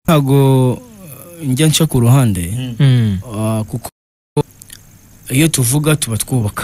ntago njya nca ku ruhande kuko iyo tuvuga tuba twubaka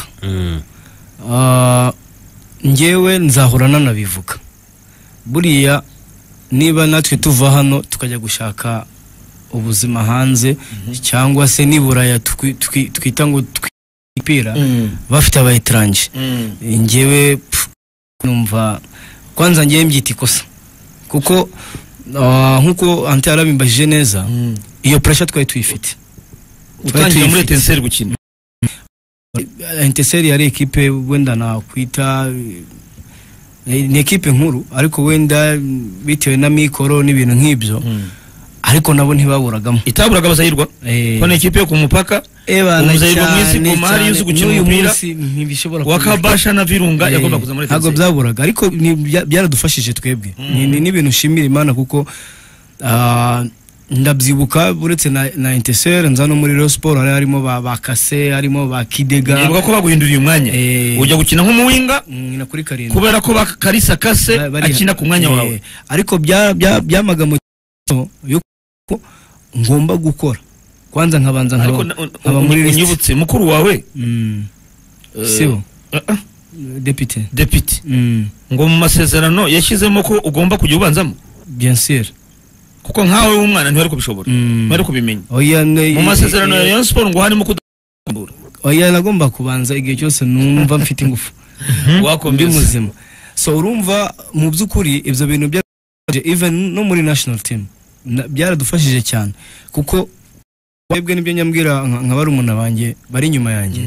njyewe nzahorana nabivuga buriya niba natwe tuva hano tukajya gushaka ubuzima hanze cyangwa se niburaya twita ngo twipira bafite abayitranje njyewe numva kwanza njyewe mbyita ikosa kuko nkuko ante arabimbajije neza iyo pressure twari tuyifite utangiye muri Etincelle gukina Etincelle yari equipe wenda na kwita ni equipe nkuru ariko wenda bitewe na mikoro n'ibintu nk'ibyo ariko nabo ntibaburagamo itaburaga bazahirwa ko ni equipe yo ku mupaka umuzahirwa mwisi ko mari yuzu gukina umupira ntibishobora wakabasha na Virunga yagomba kuza muri Etincelle ntago byaburaga ariko byaradufashije twebwe ni n'ibintu shimira Imana kuko ndabyibuka buretse na Etincelle nza no muri Rayon Sport harimo bakase harimo bakidega nibuka ko baguhinduriye umwanya ujya gukina nk'umuwinga na kuri karindwi kubera ko bakarisa kase akina ku mwanya wawe ariko byamaga mu yuko ngomba gukora kwanza nkabanza nkaba muri nyibutse mukuru wawe sibo deputy ngo mu masezerano yashizemo ko ugomba kujya ubanzamo bien sûr kuko nkawe w'umwana ntwari kubishobora ntwari kubimenya mu masezerano ya Rayon Sport ngo harimo kudambura nagomba kubanza igihe cyose numva mfite ingufu wakombe muzima so urumva mu byukuri ivyo bintu bya even no muri national team byaradufashije cyane kuko webwe nibyo nyambwira nkabari umuntu abanjye bari nyuma yanjye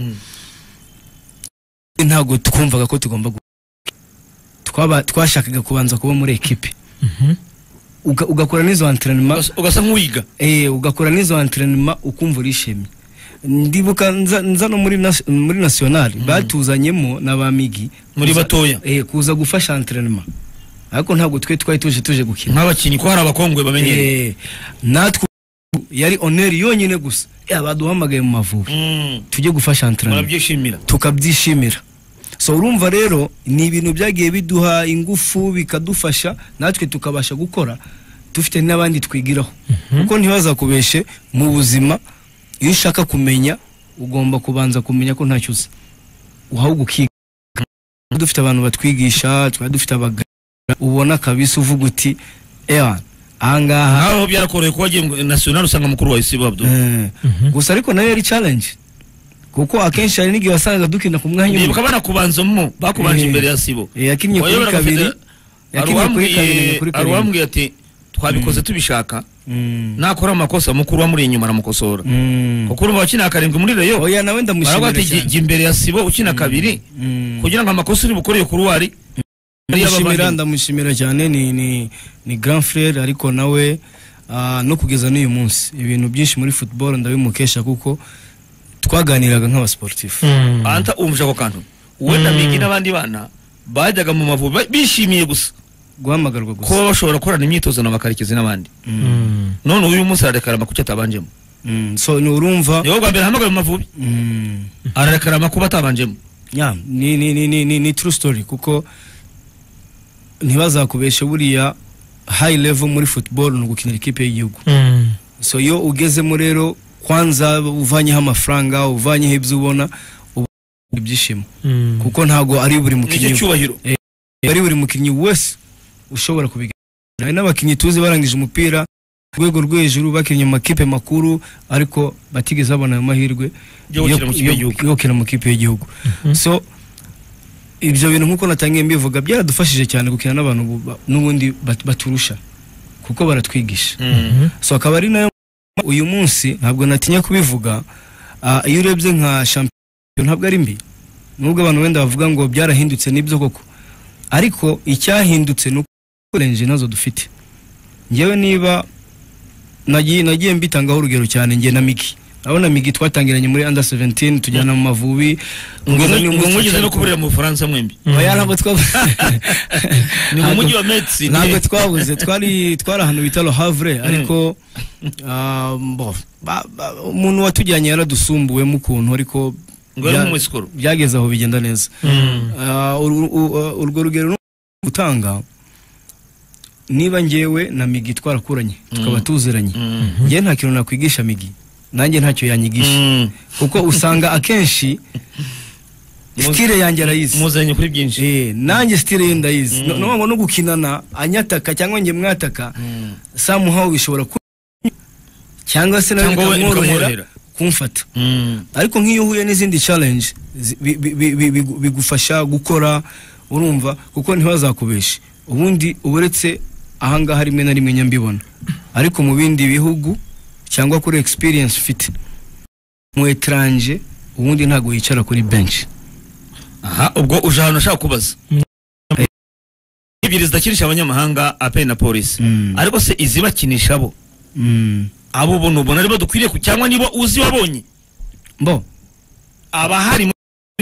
ntago twumvaga ko tugomba twashakaga kubanza kuba muri equipe ugakora n'izo entraînement ugasa nk'uwiga ugakora n'izo entraînement ukumva urishimye ndibuka nza no muri national batuzanyemo n'abamigi muri batoya kuza gufasha entraînement ariko ntabwo twari tuje gukina nk'abakinyi ko hari abakongwe bamenyereye natwe yari honneur yonyine gusa baduhamagaye mu Mavubi tujye gufasha entraînement tukabyishimira so urumva rero ni ibintu byagiye biduha ingufu bikadufasha natwe tukabasha gukora dufite n'abandi twigiraho kuko ntibazakubeshe mu buzima iyo ushaka kumenya ugomba kubanza kumenya ko ntacyo uzi ahubwo ukiga dufite abantu batwigisha dufite abaganga ubona kabisa uvuga uti ahangaha aho byarakoreye ko wagiye national usanga mukuru wa Isibo Abdul gusa ariko nayo yari challenge kuko akenshi hari n'igihe wasangaga dukina ku mwanya nibuka bana kubanzamo bakubanje imbere ya Sibo yakinnye kuri kabiri arwambwiye ati twabikoze tubishaka nakora amakosa mukuru wa muri inyuma aramukosora kuko urumva wakina karindwi muri Rayon nawe ndamushimira cyane imbere ya Sibo ukina kabiri kugira ngo amakosa uri bukoreye kuri wari ndamushimira cyane ni grand frère ariko nawe no kugeza n'uyu munsi ibintu byinshi muri football ndabimukesha kuko twaganiraga nk'abasportif anta umvuje ko kantu wenda migi n'abandi bana bajyaga mu Mavubi bishimiye gusa guhamagarwa gusa ko bashobora korana imyitozo na bakarekeze n'abandi none uyu munsi ararekarama kuki atabanjemo so ni urumva yo gambere hamagaye mu Mavubi ararekarama kuba atabanjemo ni true story kuko ntibazakubeshe buriya high level muri football no gukinira ikipe y'igihugu so yo ugezemo rero kwanza uvanyeho amafaranga uvanyeho ibyo ubona ibyishimo kuko ntago ari buri mukinnyi ari buri mukinnyi wese ushobora kubigira n'abakinnyi tuzi barangije umupira rwego rw'ejuru bakinnye mu makipe makuru ariko batigeze babona amahirwe yo gukina mu kipe y'igihugu so ibyo bintu nkuko natangiye mbivuga byaradufashije cyane gukina n'abantu n'ubundi baturusha kuko baratwigisha so akaba ari nayo uyu munsi ntabwo natinya kubivuga iyo urebye nka champion ntabwo ari mbi nubwo abantu wenda bavuga ngo byarahindutse nibyo koko ariko icyahindutse nuko range nazo dufite ngewe niba nagiye mbitangaho urugero cyane nge na Migi abona Migi twatangiranye muri under 17 tujyana mu Mavubi ngeze no kuburira mu Faransa mwembi ntabwo ni mu mujyi wa Metz ntabwo twabuze twari ahantu bita Le Havre ariko umuntu watujyanye yaradusumbuwe mu kuntu ariko byageze aho bigenda neza urwo rugero gutanga niba ngewe na Migi twarakuranye tukaba tuziranye nge nta kintu nakwigisha Migi nanjye ntacyo yanyigisha kuko usanga akenshi style yanjye arayizi muzanye kuri byinshi nanjye style ye ndayizi no gukinana anyataka cyangwa nge mwataka somehow bishobora cyangwa se nawe bikamworohera kumfata ariko nk'iyo uhuye n'izindi challenge bigufasha gukora urumva kuko ntibazakubeshe ubundi uburetse ahangaha rimwe na rimwe nyambibona ariko mu bindi bihugu cyangwa kuri experience ufite mu etranje ubundi ntago yicara kuri bench. Aha ubwo uje hano nashaka kubaza ibiri zidakinisha abanyamahanga APR na Police ariko se izibakinisha bo abo bono bona aribo dukwiriye cyangwa nibo uzi wabonye bo abahari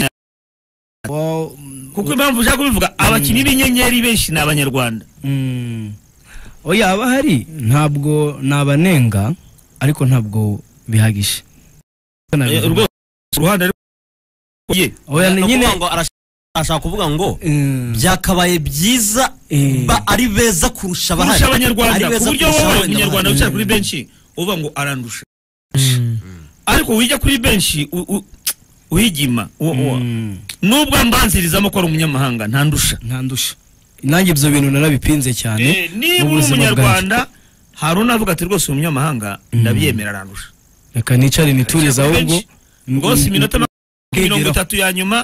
kuko impamvu ushaka kubivuga abakinnyi b'inyenyeri benshi ni abanyarwanda oya abahari ntabwo nabanenga ariko ntabwo bihagisha uruhande oya nyine ashaka kuvuga ngo byakabaye byiza ari beza kurusha abanyarwanda ku buryo wowe umunyarwanda wicara kuri benshi uvuga ngo arandusha ariko wijya kuri benshi uhigima nubwo mbanzirizamo ko ari umunyamahanga ntandusha nanjye ibyo bintu narabipinze cyane niba umunyarwanda Haruna avuga ati rwose umunyamahanga ndabyemera arandusha reka nicare nituriza ahubwo rwose iminota 30 ya nyuma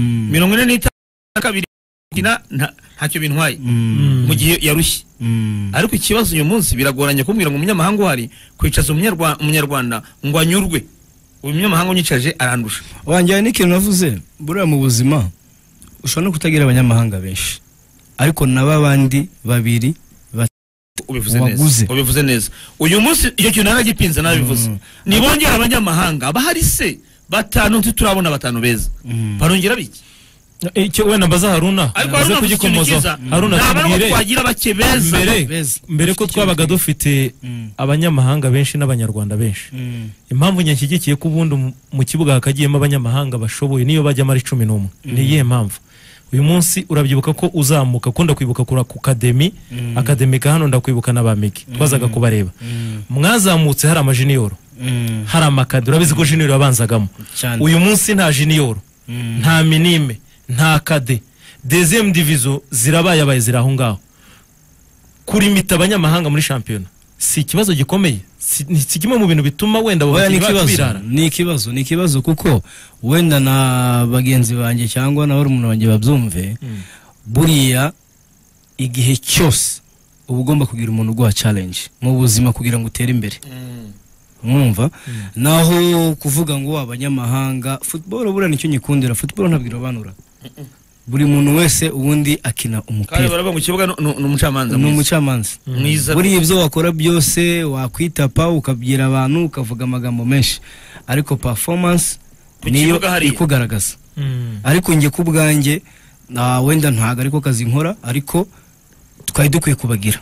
42 ntacyo bintwaye mu gihe yarushye ariko ikibazo uyu munsi biragoranye kumbwira ngo umunyamahanga uhari kwicaza umunyarwanda ngo anyurwe umunyamahanga unyicaje arandusha wanjye n'ikintu navuze buriya mu buzima ushobora no kutagira abanyamahanga benshi ariko nababandi babiri ubivuze neza uyu munsi iyo kintu naragipinze nabivuze nibongera abanyamahanga abahari se batanu turabona batanu beza barongera biki icyo wenda mbaza Haruna aze kugikomoza Haruna tubwire twagira bake beza mbere ko twabaga dufite abanyamahanga benshi n'abanyarwanda benshi impamvu nyanshyigikiye ko ubundi mu kibuga hakagiyemo abanyamahanga bashoboye niyo bajya muri 11 ni iyihe mpamvu uyu munsi urabyibuka ko uzamuka kunda kwibuka kura ku academic hano ndakwibuka n'abamiki twazaga kubareba mwazamutse hari amajunior hari amakadi urabizi ko junior yabanzagamo uyu munsi nta junior nta minime nta kade deuxième division zirabaye ziraho ngaho kurimita abanyamahanga muri champion si ikibazo gikomeye si kimwe mu bintu bituma wenda babirara ni ikibazo kuko wenda na bagenzi banjye cyangwa na barumuna banjye babyumve buriya igihe cyose uba ugomba kugira umuntu uguha challenge mu buzima kugira ngo utere imbere mwumva naho kuvuga ngo abanyamahanga football buriya nicyo nyikundira football ntabwo irobanura buri muntu wese ubundi akina umupira kandi baraba mu kibuga n'umucamanza mwiza buri ibyo wakora byose wakwitapa ukabwira abantu ukavuga amagambo menshi ariko performance niyo ikugaragaza ariko nge kubwanjye wenda ntago ariko kazi nkora ariko twari dukwiye kubagira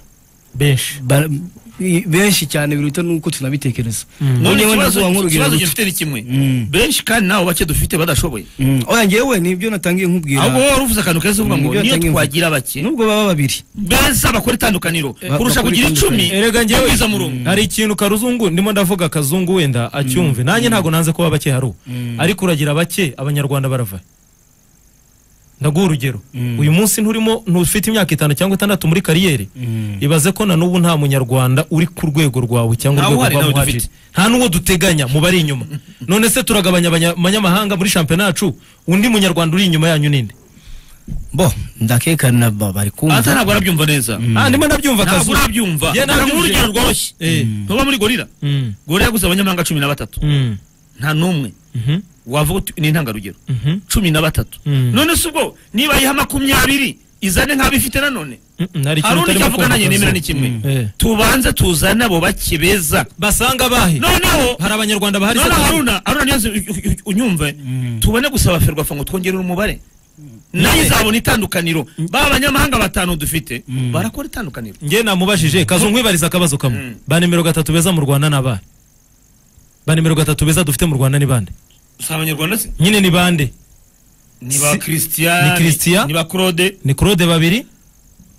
benshi cyane biruta nuko tunabitekereza none ikibazo gifite ni kimwe benshi kandi naho bake dufite badashoboye oya ngewe nibyo natangiye nkubwira ahubwo wari uvuze akantu keza uvuga ngo niyo twagira bake nubwo baba babiri beza bakora itandukaniro kurusha kugira 10 erega ngewe hari ikintu karuzungu ndimo ndavuga kazungu wenda acyumve nanjye ntago nanze ko bake haro ariko uragira bake abanyarwanda barava ndaguha urugero uyu munsi ntufite imyaka 5 cyangwa 6 muri kariyeri ibaze ko na n'ubu nta munyarwanda uri ku rwego rwawe cyangwa urwego rwa muhajiri nta n'uwo duteganya mu bari inyuma none se turagabanya abanyamahanga muri championnat yacu undi munyarwanda uri inyuma yanyu ninde bo ndakekana bari kumva ntabwo arabyumva neza ndimo ndabyumva kazu arabyumva urugero rworoshye ntuba muri gorira gusa abanyamahanga 13 nta numwe wavuga ni intangarugero 13 none se ubwo niba yiha 20 izane nk'abifite nanone Haruna cyavuga nanye nemera ni kimwe tubanze tuzana abo bakibeza basanga bahe noneho hari abanyarwanda bahari Haruna niyaze unyumve tubone gusaba ferwafa ngo twongerere umubare nayo zabona itandukaniro ba abanyamahanga batanu dufite barakora itandukaniro nge namubashije kazo nkwibariza akabazo kamwe ba nimero 3 beza mu Rwanda nabahe ba nimero 3 beza dufite mu Rwanda ni bande abanyarwanda se nyine ni bande ni ba Christian ni ba Claude ni Claude babiri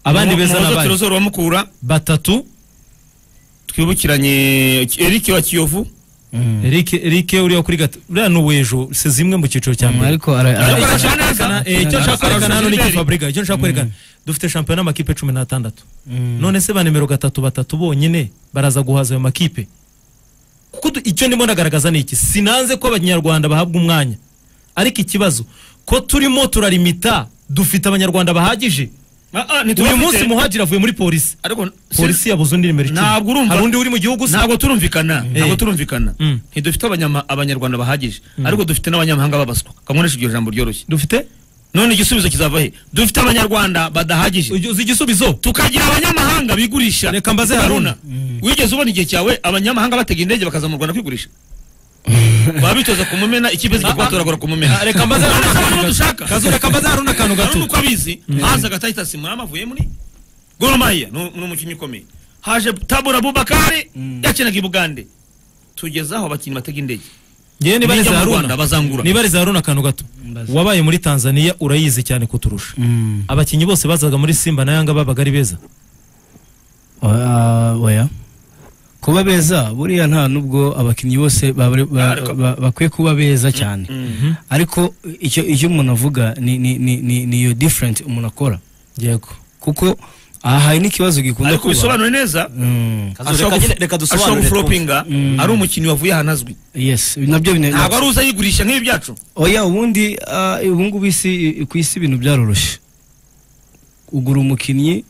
abandi beza n'abandi Trezor wa Mukura batatu twibukiranye Eric wa Kiyovu Eric uriya kuri uriya n'uwejo se zimwe mu cyiciro cya mbere ariko icyo nshaka kwerekana hano ni Fabrica icyo nshaka kwerekana dufite shampiyona amakipe 16 none se ba nimero batatu bonyine baraza guhaza ayo makipe kuko icyo ndimo ndagaragaza ni iki sinanze ko abanyarwanda bahabwa umwanya ariko ikibazo ko turimo turalimita dufite abanyarwanda bahagije uyu munsi muhajira avuye muri polisi ariko polisi yabuze undi nimero 10 hari undi uri mu gihugu ntabwo turumvikana ntidufite abanyarwanda bahagije ariko dufite n'abanyamahanga babaswa kamunesha iryo jambo ryoroshye dufite none igisubizo kizava he dufite abanyarwanda badahagije uzi igisubizo tukagira abanyamahanga bigurisha reka mbaze Haruna wigeze ubona igihe cyawe abanyamahanga batega indege bakaza mu Rwanda kwigurisha babitoza kumumena ikipe zigikwatoragora kumumena reka mbaze dushaka reka mbaze Haruna kantu gato uko abizi haza gatahita simurama avuye muri Gor Mahia n'umukinnyi ukomeye haje Tabora Bubakari yakinaga i Bugande tugezaho abakinnyi batega indege ngiye nibariza Haruna bazangura nibariza Haruna kantu gato wabaye muri Tanzania urayizi cyane kuturusha abakinnyi bose bazaga muri Simba na Yanga babaga ari beza oya kuba beza buriya nta nubwo abakinnyi bose bakwiye kuba beza cyane ariko icyo umuntu avuga ni yo different umuntu akora yego kuko aha hari n'ikibazo gikunda kuba ariko bisobanure neza reka dusobanure floppinga ari umukinnyi wavuye ahanazwi yes nabyo ntabwo ari uza yigurisha nk'ibi byacu oya ubundi ubungubu ku isi ibintu byaroroshye ugura umukinnyi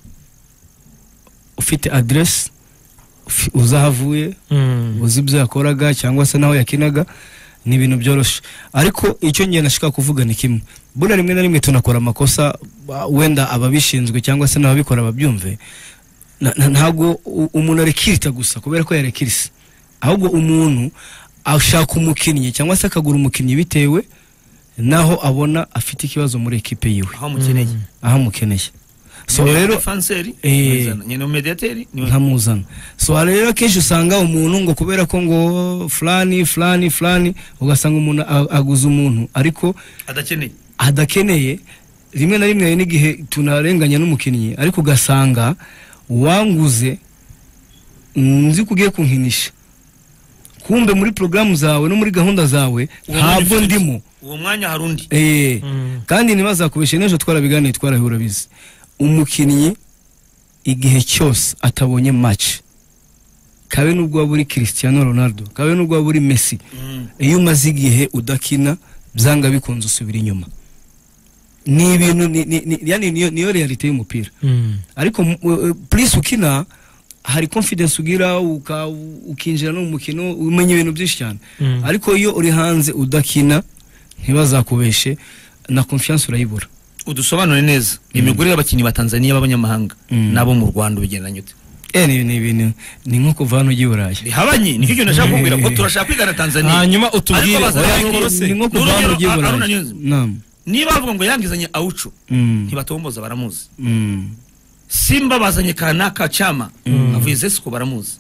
ufite address uzahavuye uzi ibyo yakoraga cyangwa se naho yakinaga ni ibintu byoroshye ariko icyo ngiye nashaka kuvuga ni kimwe buriya rimwe na rimwe tunakora amakosa wenda ababishinzwe cyangwa se n'ababikora babyumve ntabwo umuntu arekirita gusa kubera ko yarekirise ahubwo umuntu ashaka umukinnyi cyangwa se akagura umukinnyi bitewe naho abona afite ikibazo muri ekipe yiwe aho mukeneye so rero fanseri nyene mediateri ntamuzana so rero kenshi usanga umuntu ngo kubera ko ngo fulani ugasanga umuntu aguza umuntu ariko adakeneye rimwe na rimwe n'igihe tunarenganya n'umukinnyi ariko ugasanga wanguze nzi kugiye kunkinisha kumbe muri programu zawe no muri gahunda zawe ntabwo ndimo uwo mwanya harundi kandi ntibazakubeshe n'ejo twarabiganiye twarahura bizi umukinnyi igihe cyose atabonye match kabe nubwo waburi Cristiano Ronaldo kabe nubwo waburi Messi iyo umaze igihe udakina byanga bikunze usubira inyuma ni ibintu yani niyo reality y'umupira ariko please ukina hari confidence ugira ukinjira no mu mukino umenye ibintu byinshi cyane ariko iyo uri hanze udakina ntibazakubeshe na confiance urayibura udusobanure neza imigurire y'abakinnyi ba Tanzania b'abanyamahanga nabo mu Rwanda bigendanye ute ni ibintu ni nko kuva hano ugiye Burayi bihabanye nicyo kintu nashaka kubwira ko turashaka kwigana Tanzania hanyuma utubwire ni nko kuva hano ugiye Burayi niba bavuga ngo yangizanye Aucho ntibatomboza baramuzi Simba bazanye Kanaka Chama avuye Zesco baramuzi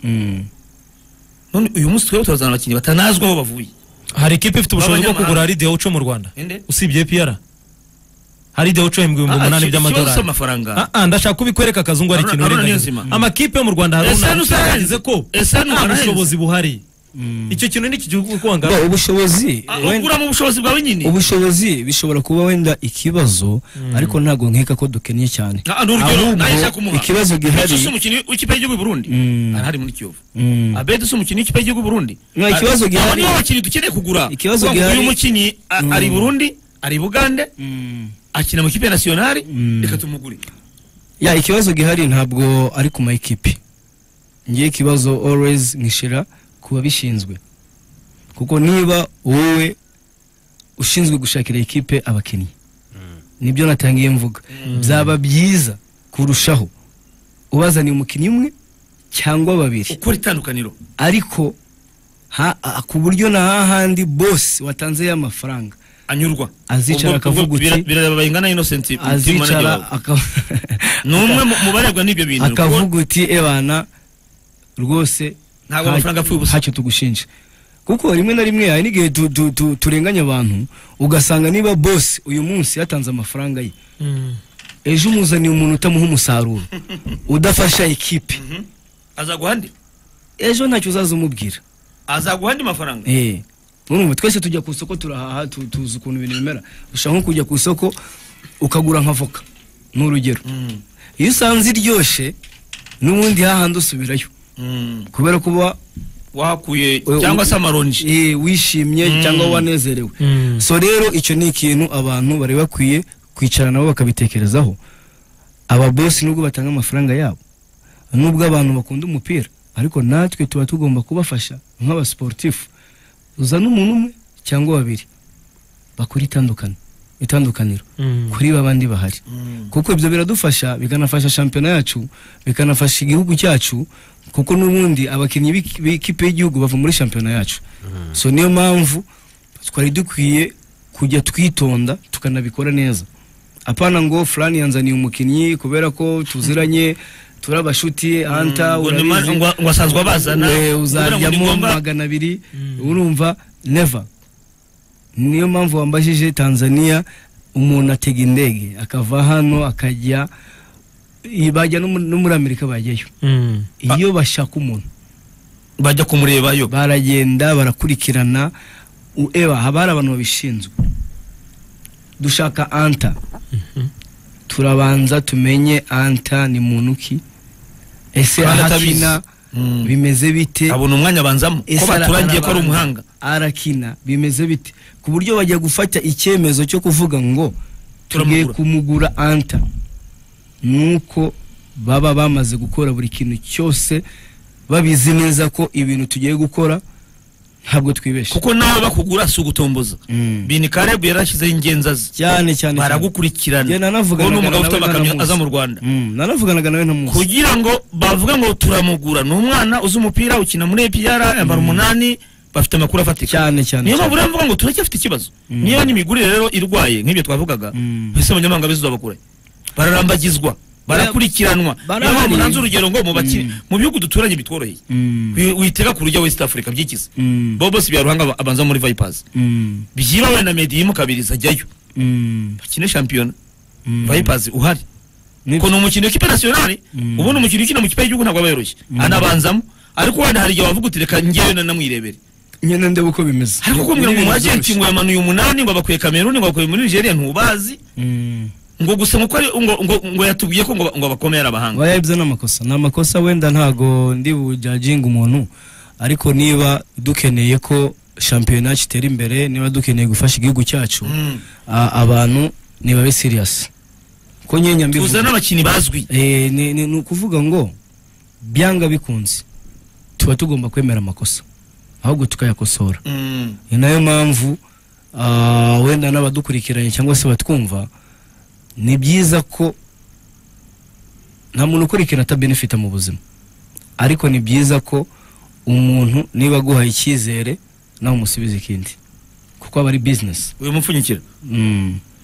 none uyu munsi twebwe turazana abakinnyi batanazwa aho bavuye hari ikipe ifite ubushobozi bwo kugura ari Aucho mu Rwanda usibye PR hari Aucho $8,800 by'amadolari ndashaka kubikwereka akazungu ari ikintu amakipe yo mu Rwanda haruna ko ubushobozi buhari icyo kintu ni ikigihugu kwanga ubushobozi ugura mu bushobozi bwawe nyine ubushobozi bishobora kuba wenda ikibazo ariko ntago nkeka ko dukeneye cyane ikibazo gihari umukinnyi w'ikipe y'igihugu Burundi arahari muri Kiyovu Abedi umukinnyi w'ikipe y'igihugu Burundi ikibazo gihari niyo abakinnyi dukeneye kugura ikibazo gihari uyu mukinnyi ari Burundi ari Bugande akina mu kipe nationale reka tumugure ikibazo gihari ntabwo ari ku mayikipe ngiye ikibazo always nkishira kuba bishinzwe kuko niba wowe ushinzwe gushakira ikipe abakinnyi nibyo natangiye mvuga byaba byiza kurushaho ubazaniye umukinnyi umwe cyangwa babiri ukora itandukaniro ariko ku buryo na hahandi boss watanze y'amafaranga anyurwa azicara akavuga uti biraba ingana Innocent azicara numwe mu barebwa n'ibyo bintu akavuga uti ebana rwose ntabwo amafaranga apfuye ubusa hacyo tugushinja kuko rimwe na rimwe hari n'igihe turenganya abantu ugasanga niba boss uyu munsi yatanze amafaranga ye ejo umuzaniye umuntu utamuha umusaruro udafasha ekipe azaguha andi ejo ntacyo uzaza umubwira azaguha andi mafaranga urumva twese tujya ku isoko turahaha tuzi ukuntu ibintu bimera ushaka nko kujya ku isoko ukagura nka voka n'urugero iyo usanze iryoshye n'ubundi hahandi usubirayo kubera kuba wahakuye cyangwa se amaronji wishimye cyangwa wanezerewe so rero icyo ni ikintu abantu bari bakwiye kwicara nabo bakabitekerezaho aba boss nubwo batanga amafaranga yabo nubwo abantu bakunda umupira ariko natwe tuba tugomba kubafasha nk'aba sportif uzana umuntu umwe cyangwa babiri bakora itandukaniro kuri babandi bahari kuko ibyo biradufasha bikanafasha championnat yacu bikanafasha igihugu cyacu kuko n'ubundi abakinnyi b'ikipe y'igihugu bava muri championnat yacu so niyo mpamvu twari dukwiye kujya twitonda tukanabikora neza apana ngo fulani yanzaniye umukinnyi kubera ko tuziranye turabashuti anta ngo asanzwe abazana uzaryamo 200 urumva never niyo mpamvu wambajije Tanzania umuntu atega indege akava hano akajya bajya no muri Amerika bajyayo iyo bashaka umuntu bajya kumurebayo baragenda barakurikirana habara abantu babishinzwe dushaka anta turabanza tumenye anta ni muntu ki ese arakina bimeze bite abona umwanya banzamo ko baturangiye ko ari umuhanga arakina bimeze bite ku buryo bajya gufata icyemezo cyo kuvuga ngo tugiye kumugura anta nuko baba bamaze gukora buri kintu cyose babizi neza ko ibintu tugiye gukora ntabwo twibeshe kuko nawe bakugura si ugutomboza bini Karebu yarashyizeho ingenzazi cyane baragukurikirana nanavuga n'umugabo ufite amakamyo aza mu Rwanda nanavuganaga nawe ntamuzi kugira ngo bavuga ngo turamugura n'umwana uzi umupira ukina muri APR yambara 8 bafite amakuru afatika cyane niyo mpamvu uravuga ngo turacyafite ikibazo niyo n'imigurire rero irwaye nk'ibyo twavugaga bise abanyamahanga bizuba bakure bararambagizwa barakurikiranwa niyo munanze urugero ngo mu bihugu duturanye bitworoheye witega ku rujya West Africa byikize bobo si byaruhanga abanza muri Vipers byiba we na Medium kabiriza jyayo bakine champion Vipers uhari ko no mukino w'ikipe nationale ubona umukino ukina mu kipe y'igihugu ntabwo abayoroshye anabanzamo ariko wenda hari igihe wavuga utireka ngewe namwirebere nyene ndebe uko bimeze ariko kumbwira ngo agent ngo yamanuye 8 ngo bakwiye Cameroon ngo bakwiye muri Nigeria ntubazi ngo gusa ngo yatubwiye ko ngo bakomera abahanga bayibye n'amakosa wenda ntago ndi bujajinga umuntu ariko niba dukeneye ko championnat itera imbere niba dukeneye gufasha igihugu cyacu abantu niba be serious ko nyenya mbivuga uzana abakini bazwi ni ukuvuga ngo byanga bikunze tuba tugomba kwemera amakosa ahubwo tukayakosora ni nayo mpamvu wenda n'abadukurikiranye cyangwa se batwumva ni byiza ko nta muntu ukurikira atabenefita mu buzima ariko ni byiza ko umuntu niba guhaye icyizere nawe umusubiza ikindi kuko aba ari business uyu mupfunyikira